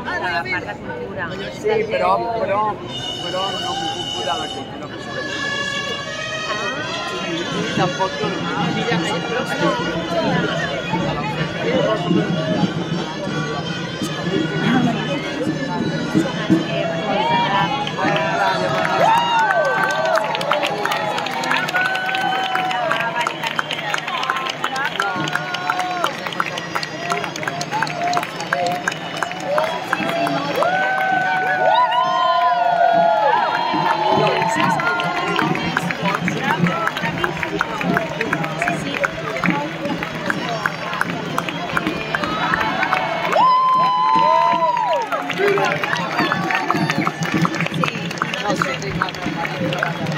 la part de cultura. Sí, però no cultura la cultura. Tampoc no sé.